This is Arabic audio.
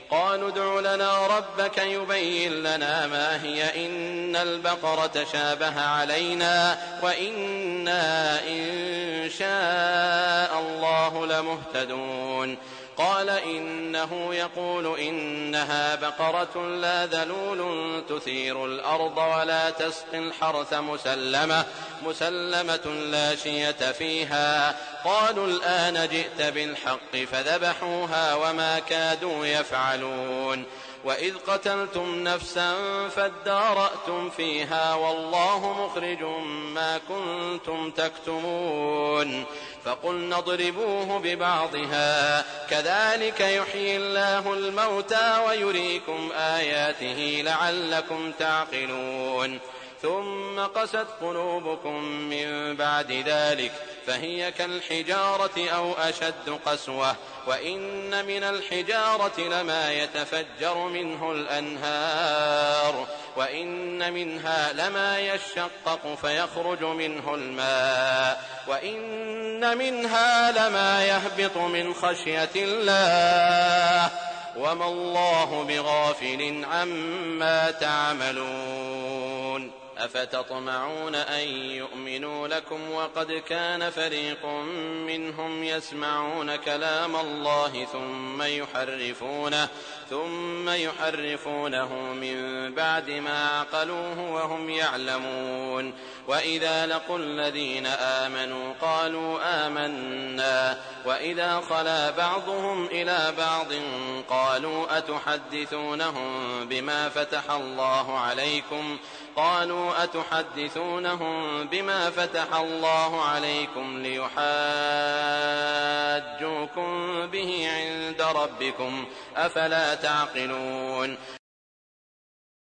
قالوا ادع لنا ربك يبين لنا ما هي إن البقرة شابه علينا وإنا إن شاء الله لمهتدون. قال إنه يقول إنها بقرة لا ذلول تثير الأرض ولا تسقي الحرث مسلمة لا شية فيها. قالوا الآن جئت بالحق فذبحوها وما كادوا يفعلون. وإذ قتلتم نفسا فادارأتم فيها والله مخرج ما كنتم تكتمون. فقلنا اضربوه ببعضها كذلك يحيي الله الموتى ويريكم آياته لعلكم تعقلون. ثم قست قلوبكم من بعد ذلك فهي كالحجارة أو أشد قسوة وإن من الحجارة لما يتفجر منه الأنهار وإن منها لما يشقق فيخرج منه الماء وإن منها لما يهبط من خشية الله وما الله بغافل عما تعملون. أفتطمعون أن يؤمنوا لكم وقد كان فريق منهم يسمعون كلام الله ثم يحرفونه من بعد ما عقلوه وهم يعلمون. وإذا لقوا الذين آمنوا قالوا آمنا وإذا خلا بعضهم إلى بعض قالوا أتحدثونهم بما فتح الله عليكم ليحاجوكم به عند ربكم أفلا تعقلون.